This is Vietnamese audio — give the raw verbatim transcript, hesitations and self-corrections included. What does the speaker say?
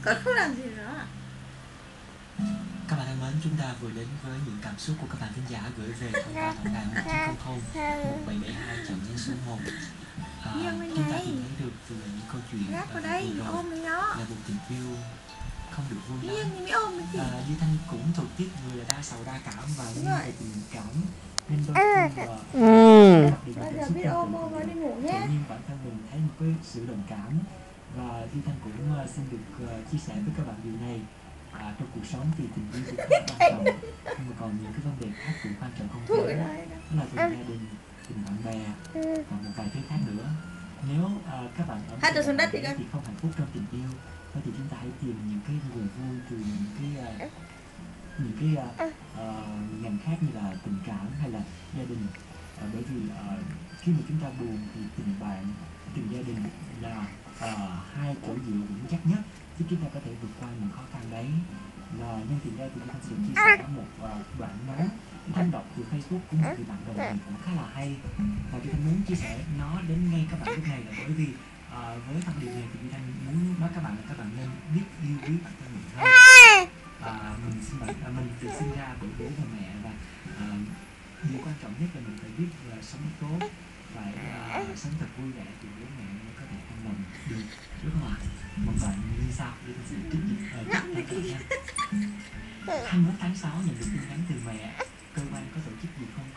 Cậu không làm gì nữa. Các bạn thân mến, chúng ta vừa đến với những cảm xúc của các bạn thính giả gửi về tổng đài tổng đài một chín không không một bảy bảy hai chọn nhấn số một. À, chúng ta tìm thấy được từ những câu chuyện Rác vào uh, đây, vừa rồi ôm lấy nó. là một tình yêu không được vui lắm. Nhiên thì mới ôm cái gì. À, Duy Thanh cũng thuộc tiếp người là đa sầu đa cảm và Đúng nghiêng rồi. về tình cảm, nên đôi khi uh, Ừ. Bây giờ biết ôm ôm nó đi ngủ nhé. tự nhiên bản thân mình thấy một cái sự đồng cảm, và Duy Thanh cũng uh, xin được uh, chia sẻ với các bạn điều này. À, trong cuộc sống thì tình yêu cũng rất là quan trọng, nhưng mà còn những cái vấn đề khác cũng quan trọng không Thôi kém, đây đó là tình gia đình, tình bạn bè và một vài thứ khác nữa. Nếu uh, các bạn ở Hát được xuống đất thì thì không hạnh phúc trong tình yêu, thôi thì chúng ta hãy tìm những cái nguồn vui từ những cái uh, những cái uh, uh, ngành khác như là tình cảm hay là gia đình. Uh, bởi vì uh, khi mà chúng ta buồn thì tình bạn, tình gia đình là uh, hai chỗ dựa vững chắc nhất giúp chúng ta có thể vượt qua những khó khăn đấy. Và nhân tiện đây thì chúng ta sẽ chia sẻ một uh, đoạn ngắn Thanh đọc từ Facebook của một người bạn đồng nghiệp cũng khá là hay, và tôi Thanh muốn chia sẻ nó đến ngay các bạn lúc này là bởi vì uh, với thông điệp này thì tôi Thanh muốn nói các bạn là các bạn nên biết yêu quý bản thân mình hơn. À, mình sinh bản, à, mình được sinh ra bởi bố và mẹ, và à, điều quan trọng nhất là mình phải biết là sống tốt, phải à, sống thật vui vẻ thì bố mẹ mới có thể an lòng được, đúng không ạ? Một đoạn như sau để mình sẽ trích dịch uh, trích nha. hai mươi mốt tháng sáu nhận được tin nhắn từ mẹ, cơ quan có tổ chức gì không